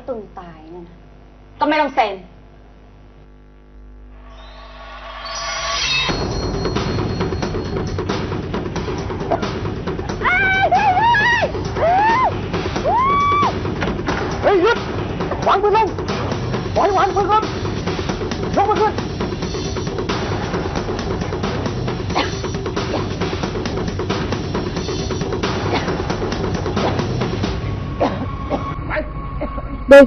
ตุลตายเนี่ยนะก็ไม่ต้องเซ็นเฮ้ยหยุดวางปืนลงปล่อยวางปืนก่อนยกมือขึ้น đi.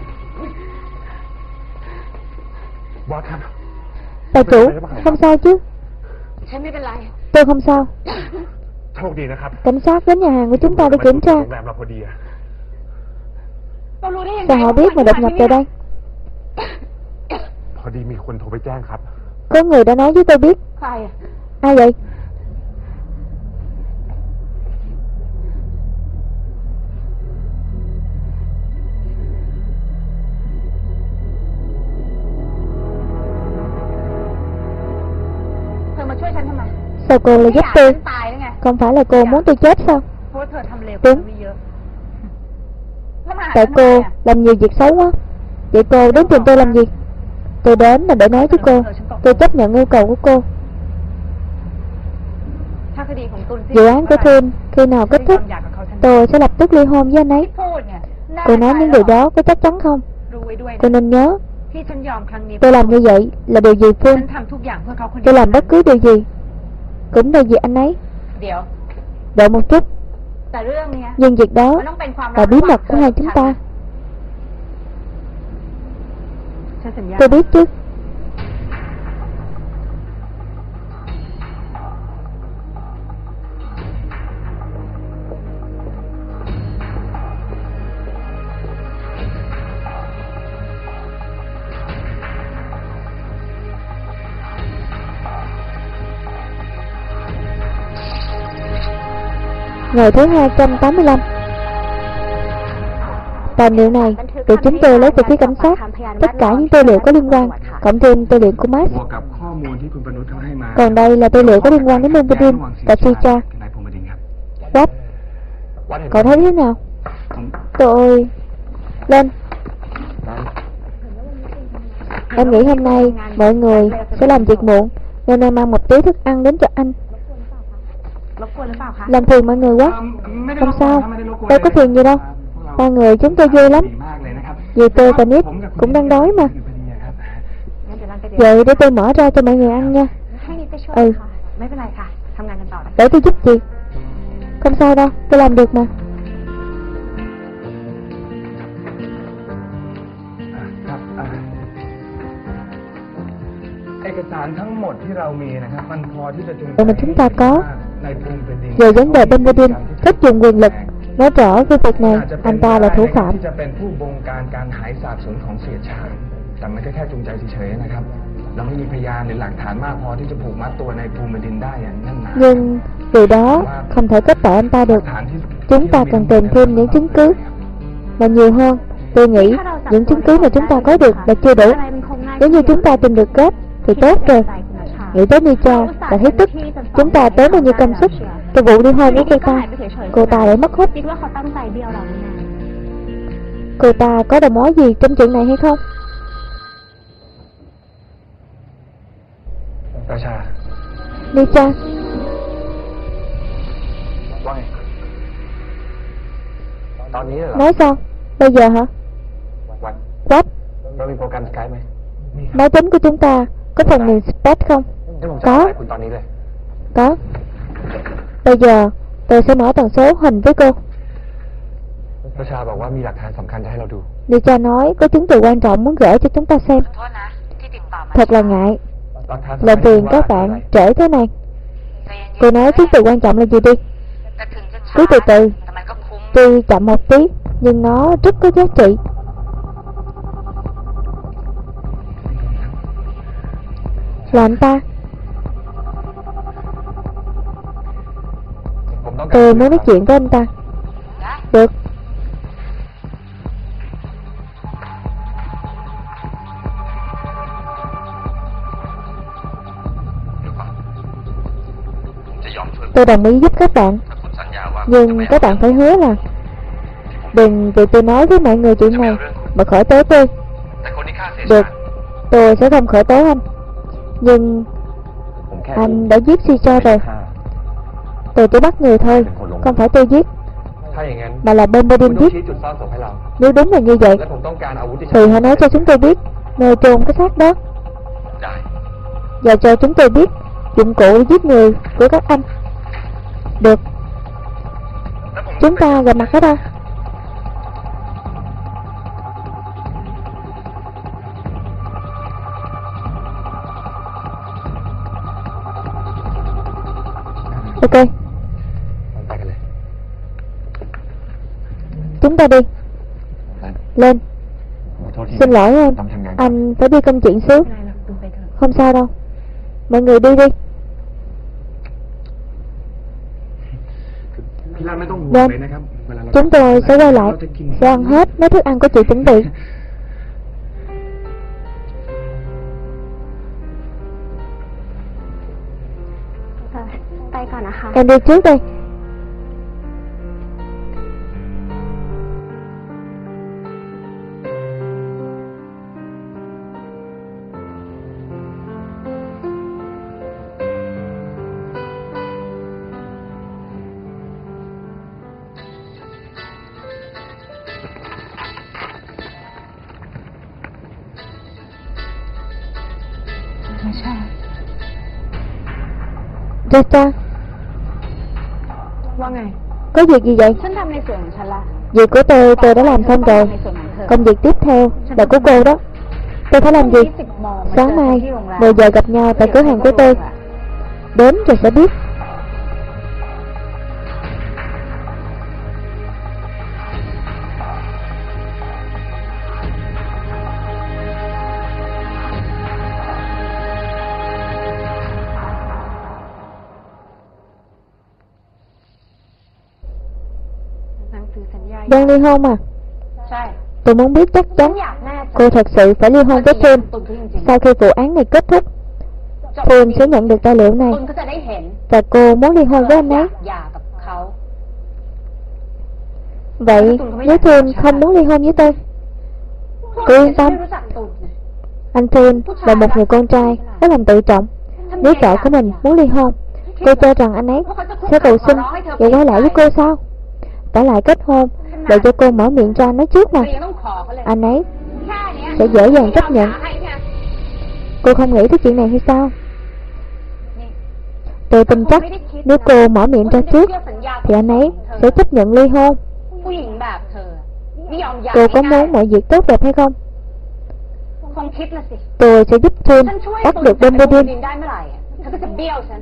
Bà chủ, không sao chứ? Tôi không sao. Cảnh sát đến nhà hàng của chúng ta để kiểm tra. Sao họ biết mà đột nhập vào đây? Có người đã nói với tôi biết. Ai vậy? Sao cô lại giúp tôi? Không phải là cô muốn tôi chết sao? Đúng. Tại cô làm nhiều việc xấu quá. Vậy cô đến tìm tôi làm gì? Tôi đến là để nói với cô. Tôi chấp nhận yêu cầu của cô. Dự án của Thiên khi nào kết thúc, tôi sẽ lập tức ly hôn với anh ấy. Cô nói những điều đó có chắc chắn không? Cô nên nhớ, tôi làm như vậy là điều gì Phương? Tôi làm bất cứ điều gì cũng là vì anh ấy. Đợi một chút. Nhưng việc đó là bí mật của hai chúng ta. Tôi biết chứ. Ngày thứ 285. Tài liệu này được chúng tôi lấy từ phía cảnh sát. Tất cả những tư liệu có liên quan, cộng thêm tư liệu của Max. Còn đây là tư liệu có liên quan đến Numbedin và Sucha. What? Cậu thấy thế nào? Tôi... Lên. Em nghĩ hôm nay mọi người sẽ làm việc muộn, nên em mang một tí thức ăn đến cho anh. Làm phiền mọi người quá. Không sao, đâu có phiền gì đâu. Ba người chúng tôi vui lắm. Vì tôi và Nít cũng đang đói mà. Vậy để tôi mở ra cho mọi người ăn nha. Ừ. Để tôi giúp gì? Không sao đâu, tôi làm được mà. เอกสารทั้งหมดที่เรามีนะครับมันพอที่จะจูงใจ mà chúng ta có. Về vấn đề Benvedin thích dùng quyền lực, nói rõ với việc này anh ta là thủ phạm. ที่จะเป็นผู้บงการการหายสาบสูญของเสียชาญแต่มันก็แค่จูงใจเฉยๆนะครับเราไม่มีพยานหรือหลักฐานมากพอที่จะผูกมัดตัวในภูมิดินได้อย่างนั้นนะ Nhưng điều đó không thể kết tội anh ta được. Chúng ta cần tìm thêm những chứng cứ mà nhiều hơn. Tôi nghĩ những chứng cứ mà chúng ta có được là chưa đủ. Nếu như chúng ta tìm được kết thì tốt rồi. Nghĩ tới Nica và thấy tức. Chúng ta tốn bao nhiêu công sức cho vụ ly hôn của cô ta lại mất hết. Cô ta có đầu mối gì trong chuyện này hay không? Nica. Nói sao? Bây giờ hả? What? Máy tính của chúng ta có phần mềm Spec không? Có. Có. Bây giờ tôi sẽ mở tần số hình với cô. Nica nói có chứng từ quan trọng muốn gửi cho chúng ta xem. Thật là ngại làm phiền các bạn trễ thế này. Cô nói chứng từ quan trọng là gì đi? Cứ từ từ. Tuy chậm một tí nhưng nó rất có giá trị. Là anh ta. Tôi muốn nói chuyện với anh ta. Được. Tôi đồng ý giúp các bạn. Nhưng các bạn phải hứa là đừng vì tôi nói với mọi người chuyện này mà khởi tố tôi. แต่คนที่ฆ่าเสีย Được, ชาญ tôi sẽ không khởi tố anh. Nhưng ผมแค่ anh đã giết Si Cho rồi. Tôi chỉ bắt người thôi, không phải tôi giết, ถ้าอย่างนั้น mà là bên คุ Bodin ณต้อง giết. ชี้จุดซ่อนศพให้เรา Nếu đúng là như vậy และผมต้องการอาวุธที่ thì hãy nói cho chúng tôi biết nơi chôn cái xác đó, ได้ và cho chúng tôi biết dụng cụ để giết người của các anh. Được, แล้วผม chúng ta gặp mặt ở đâu? Ok, ไปกันเลย chúng ta đi. Lên, ขอโทษที xin lỗi em, ต้องทำงาน anh phải đi công chuyện xíu. ไม่เป็นไรหรอกตูนไปเถอะ Không sao đâu, mọi người đi đi. พี่ลาไม่ต้องห่วง Vâng, เลยนะครับเวลาเรา chúng tôi sẽ quay lại, เราจะกิน sẽ ăn hết mấy thức ăn của chị chuẩn bị. ไปก่อนนะคะ Em đi trước đây. Ra cha, ว่าไง có việc gì vậy? ฉันทำในส่วนของฉันละ Việc của tôi đã làm xong rồi. ในส่วนของเธอ Công việc tiếp theo là của cô đó. Tôi phải làm gì? 10 โมงมาเจอ Sáng กัน mai ที่โรงแรม 10 giờ gặp nhau tại cửa hàng của tôi. Đến rồi sẽ biết. Đang ly hôn à? ใช่ Tôi muốn biết chắc ฉัน chắn อยากแน่ใจ cô thật sự phải ly hôn với Thun. ตุนก็จริง Sau khi vụ án này kết thúc, ๆ Thun sẽ nhận được tài liệu này ตุนก็จะได้เห็น và cô muốn ly hôn với anh ấy. หย่ากับเขา Vậy nếu Thun không muốn ly hôn với tôi, cô yên tâm. ฉันไม่รู้จักตุนนะ Anh Thun là một người con trai có lòng tự trọng. Nếu vợ của mình muốn ly hôn, cô cho rằng anh ấy sẽ cầu xin để quay lại với cô sao? Tỏ lại kết hôn, để cho cô mở miệng cho anh nói trước mà. เธอยังต้องขอเขาเลย Anh ấy แค่เนี้ย sẽ dễ dàng chấp nhận. ให้ไง Cô không nghĩ tới chuyện này hay sao? นี่ Tôi tin chắc nếu cô mở miệng ra trước thì anh ấy sẽ chấp nhận ly hôn. ผู้หญิงแบบเธอไม่ยอมหย่า Cô có ง่าย muốn mọi việc tốt đẹp hay không? คงคิดละสิ Tôi sẽ giúp Thun ฉันช่วย bắt ตุน được จับ Ben ไอ้บู Bodin. ดินได้เมื่อไหร่อะเธอก็จะเบี้ยวฉัน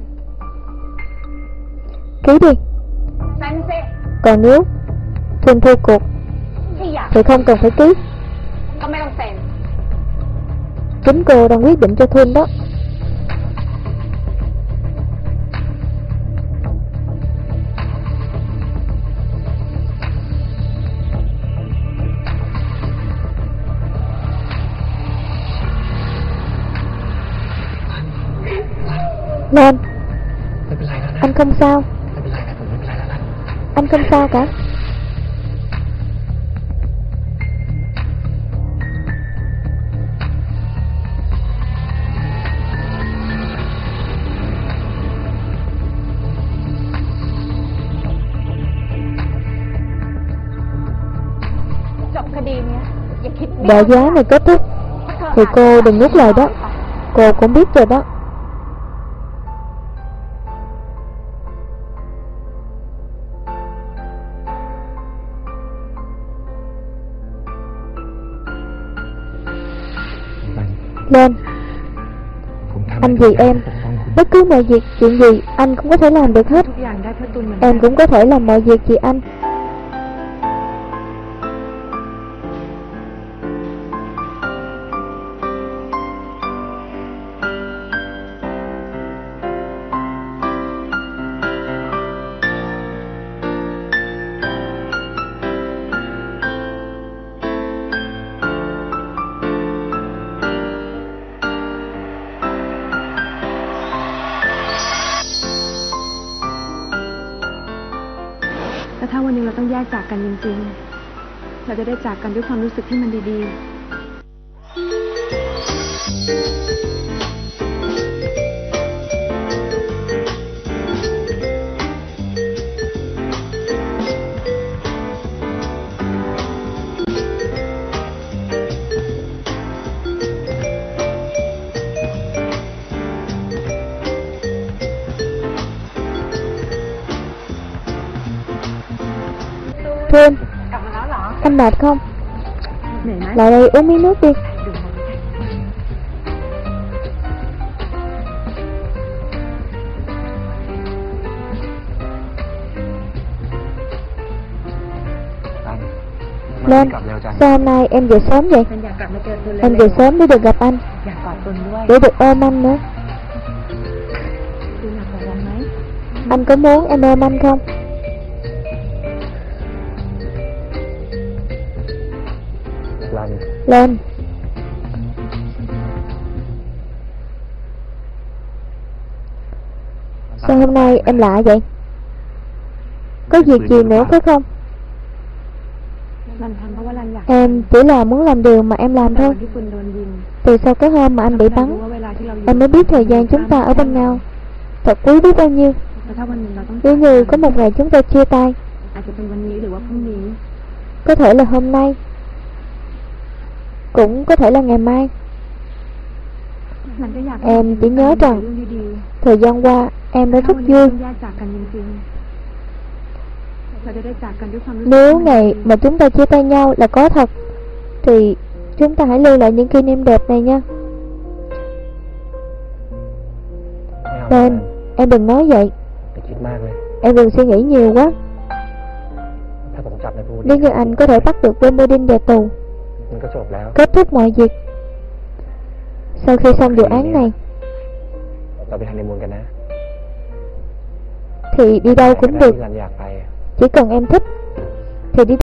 Ký đi. เซ็นสิ Còn nếu Thun thua cuộc ที่อยาก thì không cần phải ký. ก็ไม่ต้องเซ็น Chính cô đang quyết định cho Thun đó. Lên, ไม่เป็นไรแล้วนะ anh không sao. ไม่เป็นไรนะผมไม่เป็นไรแล้วนะ Anh không sao cả. Đợi dự án này kết thúc thì cô đừng nuốt lời đó. Cô cũng biết rồi đó. Lên, ผมทำ anh vì em, ปกป้องคุณ bất cứ mọi việc, chuyện gì anh cũng có thể làm được hết. ทุกอย่างได้เพื่อตุนเหมือน Em cũng có thể làm mọi việc vì anh. เราจะได้จากกันด้วยความรู้สึกที่มันดี Thương, ๆ กลับมาแล้วเหรอ anh mệt không? เหนื่อยไหม Lại đây uống miếng nước đi. ดื่มนมไหมตั้ง Lên, กลับเร็วจัง sao hôm nay em về sớm vậy? ฉันอยากกลับมาเจอตุล Em về sớm để được gặp anh, อยากกอดตุลด้วย để được ôm anh nữa. ตุลอยากกอดเราไหม Anh có muốn em ôm anh không? รัน Lên. Sao hôm nay em lạ vậy? Có việc gì nữa phải không? รันทำเพราะว่ารันอยาก Em chỉ là muốn làm điều mà em làm แต่ thôi. วันที่คุณโดนยิง Từ sau cái hôm mà anh bị เรารู้ bắn, ว่าเวลาที่เราอยู่ em mới biết thời gian chúng ta ở bên nhau thật quý biết bao nhiêu. แต่ถ้าวันหนึ่งเราต้อง Nếu như có một ngày chúng ta chia tay, อาจจะเป็นวันนี้หรือว่าพรุ่งนี้ có thể là hôm nay, cũng có thể là ngày mai. รันก็อยาก Em chỉ nhớ rằng เรื่องดี thời gian qua em đã ๆถ้า rất วันนี้ vui. ต้องแยกจากกันจริงๆเราจะได้จากกันด้วยความรู้สึก Nếu ที่มัน ngày ดี mà chúng ta chia tay nhau là có thật, thì chúng ta hãy lưu lại những kỷ niệm đẹp này nha. ไม่เอา Lên, em đừng nói vậy, ไปคิดมากเลย em đừng suy nghĩ nhiều quá. ถ้าผมจับในภู Nếu như anh có thể bắt được Bumblebee về tù, มันก็จบแล้ว kết thúc mọi việc. Sau khi xong vụ án này, เราไปฮันนีมูนกันนะ thì đi đâu cũng được, ที่รันอยากไป chỉ cần em thích thì đi